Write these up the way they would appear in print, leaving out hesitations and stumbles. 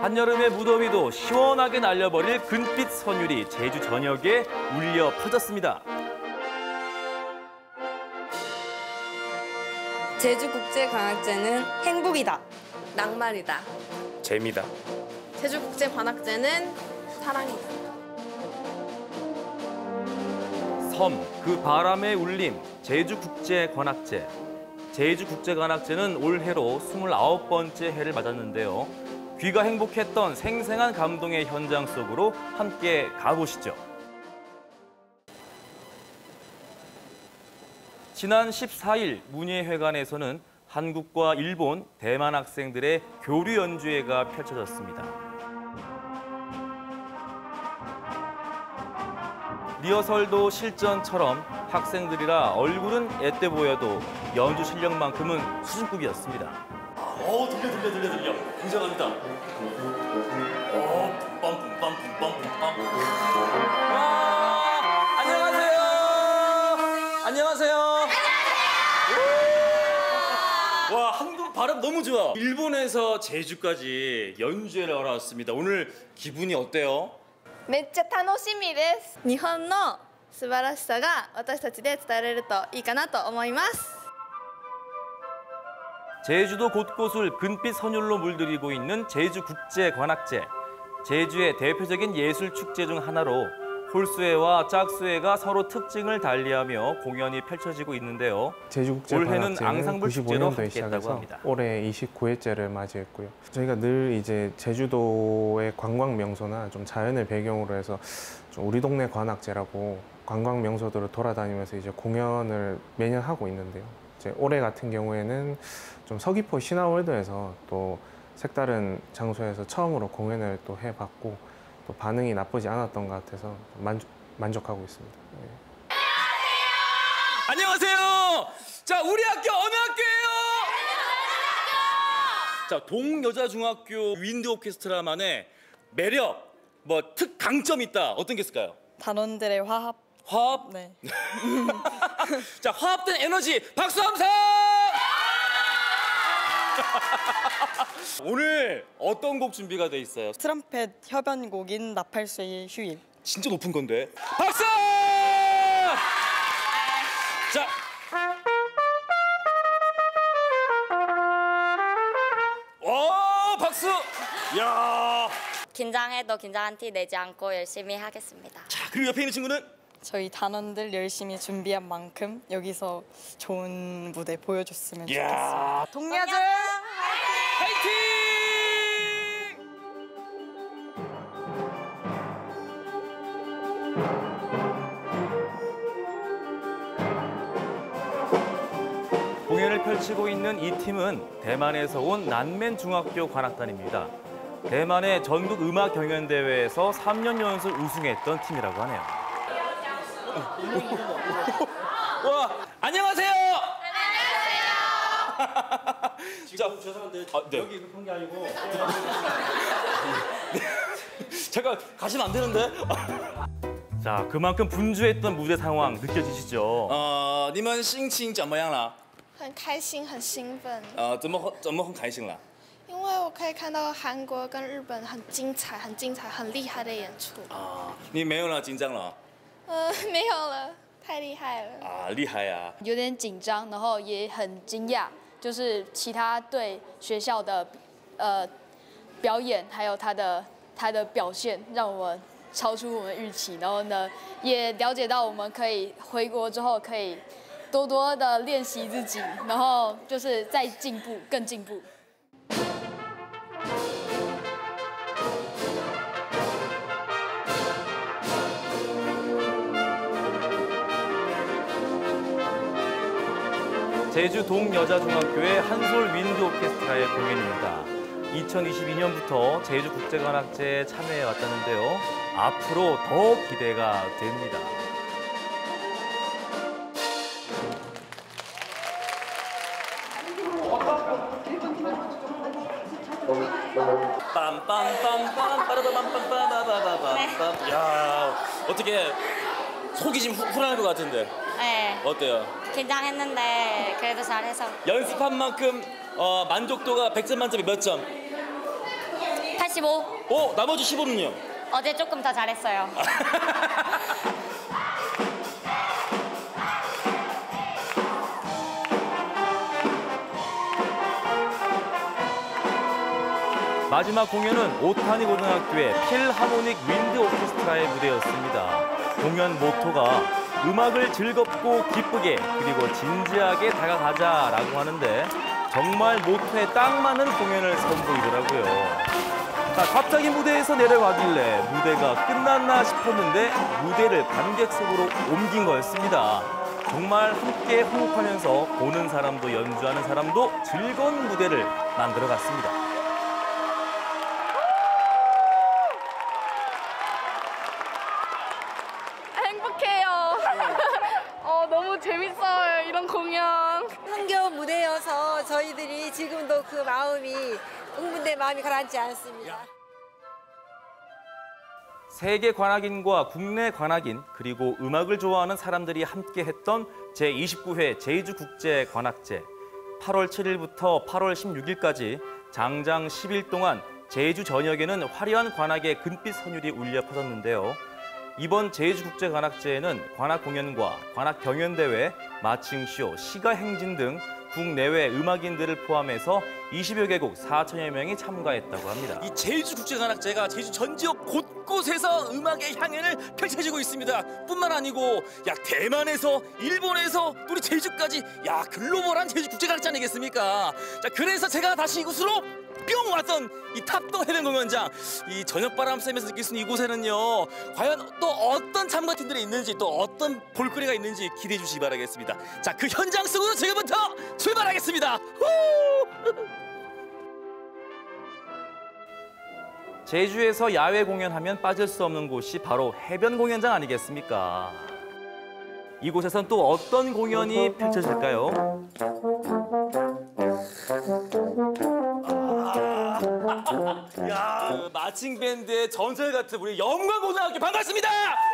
한여름의 무더위도 시원하게 날려버릴 금빛 선율이 제주 전역에 울려 퍼졌습니다. 제주국제관악제는 행복이다. 낭만이다. 재미다. 제주국제관악제는 사랑이다. 섬, 그 바람의 울림, 제주국제관악제. 제주국제관악제는 올해로 29번째 해를 맞았는데요. 귀가 행복했던 생생한 감동의 현장 속으로 함께 가보시죠. 지난 14일 문예회관에서는 한국과 일본, 대만 학생들의 교류 연주회가 펼쳐졌습니다. 리허설도 실전처럼 학생들이라 얼굴은 앳돼 보여도 연주 실력만큼은 수준급이었습니다. 들려. 굉장합니다. 빰빰빰빰빰빰. 와, 안녕하세요. 안녕하세요. 와, 한국 발음 너무 좋아. 일본에서 제주까지 연주회를 하러 왔습니다. 오늘 기분이 어때요? めっちゃ楽しみです。日本の素晴らしさが私たちで伝えられるといいかなと思います。 제주도 곳곳을 금빛 선율로 물들이고 있는 제주국제관악제. 제주의 대표적인 예술축제 중 하나로 홀수회와 짝수회가 서로 특징을 달리하며 공연이 펼쳐지고 있는데요. 올해는 앙상블 축제로 함께했다고 합니다. 올해 29회째를 맞이했고요. 저희가 늘 이제 제주도의 관광 명소나 좀 자연을 배경으로 해서 좀 우리 동네 관악제라고 관광 명소들을 돌아다니면서 이제 공연을 매년 하고 있는데요. 이제 올해 같은 경우에는 좀 서귀포 신화월드에서 또 색다른 장소에서 처음으로 공연을 또 해봤고 또 반응이 나쁘지 않았던 것 같아서 만족하고 있습니다. 네. 안녕하세요. 자, 우리 학교 어느 학교예요? 자, 동여자중학교 윈드 오케스트라만의 매력, 강점이 있다. 어떤 게 있을까요? 단원들의 화합. 화합? 네. 자, 화합된 에너지 박수 함성! 오늘 어떤 곡 준비가 돼 있어요? 트럼펫 협연곡인 나팔수의 휴일. 진짜 높은 건데. 박수! 자. 오, 박수! 야. 긴장해도 긴장한 티 내지 않고 열심히 하겠습니다. 자, 그리고 옆에 있는 친구는? 저희 단원들 열심히 준비한 만큼 여기서 좋은 무대 보여줬으면 좋겠습니다. 동여자 화이팅! 공연을 펼치고 있는 이 팀은 대만에서 온 난맨중학교 관악단입니다. 대만의 전국 음악 경연 대회에서 3년 연속 우승했던 팀이라고 하네요. 와, 안녕하세요. 안녕하세요. 지금 죄송한데 네. 여기 급한 게 아니고 잠깐 가시면 안 되는데. 자, 그만큼 분주했던 무대 상황 느껴지시죠? 你们心情怎么样了？ 很开心，很兴奋。 怎么很开心了？ 因为我可以看到韩国跟日本很精彩、很厉害的演出。 你没有了，紧张了？ 没有了，太厉害了。 厉害呀！ 有点紧张，然后也很惊讶，就是其他对学校的表演，还有他的表现，让我们超出我们预期。然后呢，也了解到我们可以回国之后可以多多的练习自己，然后就是再进步，更进步。 제주 동여자중학교의 한솔 윈드 오케스트라의 공연입니다. 2022년부터 제주국제관악제에 참여해 왔다는데요. 앞으로 더 기대가 됩니다. 빰빰빰빰 빠라밤빰빰빰빰빰빰. 야, 어떻게 속이 지금 후련할 것 같은데. 네. 어때요? 긴장했는데 그래도 잘해서 연습한 만큼 만족도가 100점 만점에 몇 점? 80점. 15. 나머지 15는요? 어제 조금 더 잘했어요. 마지막 공연은 오타니 고등학교의 필하모닉 윈드 오케스트라의 무대였습니다. 공연 모토가 음악을 즐겁고 기쁘게 그리고 진지하게 다가가자라고 하는데 정말 모토에 딱 맞는 공연을 선보이더라고요. 자, 갑자기 무대에서 내려가길래 무대가 끝났나 싶었는데 무대를 관객석으로 옮긴 거였습니다. 정말 함께 호흡하면서 보는 사람도 연주하는 사람도 즐거운 무대를 만들어갔습니다. 행복해요. 너무 재밌어요, 이런 공연. 흥겨운 무대여서 저희들이 지금도 그 마음이 흥분된 마음이 가라앉지 않습니다. 세계 관악인과 국내 관악인 그리고 음악을 좋아하는 사람들이 함께 했던 제29회 제주국제관악제 8월 7일부터 8월 16일까지 장장 10일 동안 제주 전역에는 화려한 관악의 금빛 선율이 울려 퍼졌는데요. 이번 제주국제관악제에는 관악 공연과 관악 경연대회, 마칭쇼, 시가행진 등 국내외 음악인들을 포함해서 20여 개국 4천여 명이 참가했다고 합니다. 이 제주국제관악제가 제주 전 지역 곳곳에서 음악의 향연을 펼쳐지고 있습니다. 뿐만 아니고 대만에서 일본에서 또 우리 제주까지 글로벌한 제주국제관악제 아니겠습니까? 자, 그래서 제가 다시 이곳으로 뿅 왔던 이 탑동 해변 공연장, 이 저녁바람 쐬면서 느낄 수 있는 이곳에는요, 과연 또 어떤 참가팀들이 있는지 또 어떤 볼거리가 있는지 기대해 주시기 바라겠습니다. 자, 그 현장 속으로 지금부터 출발하겠습니다. 제주에서 야외 공연하면 빠질 수 없는 곳이 바로 해변 공연장 아니겠습니까? 이곳에선 또 어떤 공연이 펼쳐질까요? 마칭 밴드의 전설 같은 우리 영광고등학교 반갑습니다.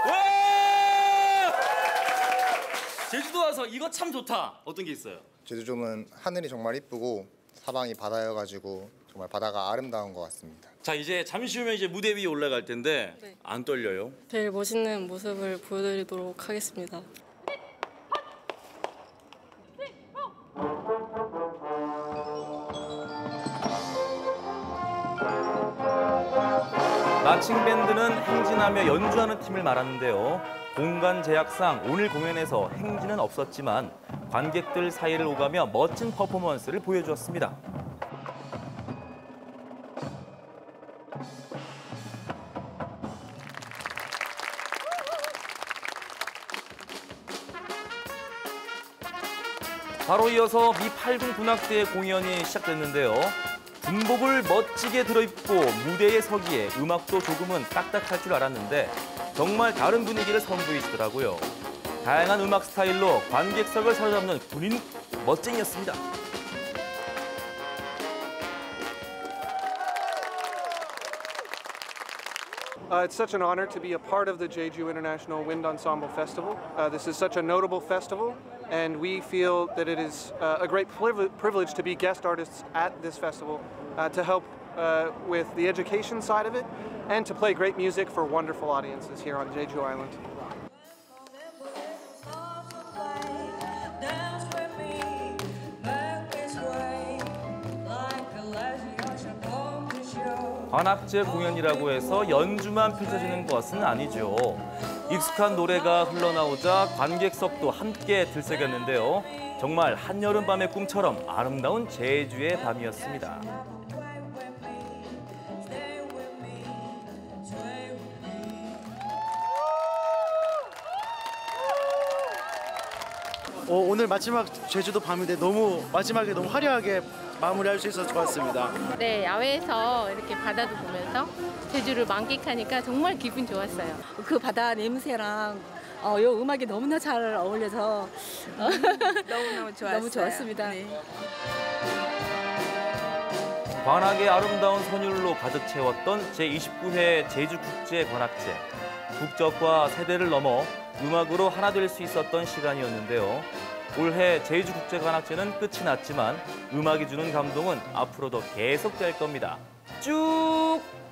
제주도 와서 이거 참 좋다. 어떤 게 있어요? 제주도는 하늘이 정말 이쁘고 사방이 바다여가지고 정말 바다가 아름다운 것 같습니다. 자, 이제 잠시 후면 이제 무대 위에 올라갈 텐데 안 떨려요? 제일 멋있는 모습을 보여드리도록 하겠습니다. 마칭 밴드는 행진하며 연주하는 팀을 말하는데요. 공간 제약상 오늘 공연에서 행진은 없었지만 관객들 사이를 오가며 멋진 퍼포먼스를 보여주었습니다. 바로 이어서 미8군 군악대의 공연이 시작됐는데요. 군복을 멋지게 들어입고 무대에 서기에 음악도 조금은 딱딱할 줄 알았는데 정말 다른 분위기를 선보이시더라고요. 다양한 음악 스타일로 관객석을 사로잡는 군인 멋쟁이였습니다. It's such an honor to be a part of the Jeju International Wind Ensemble Festival. This is such a notable festival, and we feel that it is a great privilege to be guest artists at this festival to help with the education side of it and to play great music for wonderful audiences here on Jeju Island. 관악제 공연이라고 해서 연주만 펼쳐지는 것은 아니죠. 익숙한 노래가 흘러나오자 관객석도 함께 들썩였는데요. 정말 한여름밤의 꿈처럼 아름다운 제주의 밤이었습니다. 오늘 마지막 제주도 밤인데 마지막에 너무 화려하게 마무리할 수 있어서 좋았습니다. 네, 야외에서 이렇게 바다도 보면서 제주를 만끽하니까 정말 기분 좋았어요. 그 바다 냄새랑 요 음악이 너무나 잘 어울려서 너무 좋았어요. 너무 좋았습니다. 네. 관악의 아름다운 선율로 가득 채웠던 제29회 제주국제관악제. 국적과 세대를 넘어 음악으로 하나 될 수 있었던 시간이었는데요. 올해 제주국제관악제는 끝이 났지만 음악이 주는 감동은 앞으로도 계속될 겁니다. 쭉!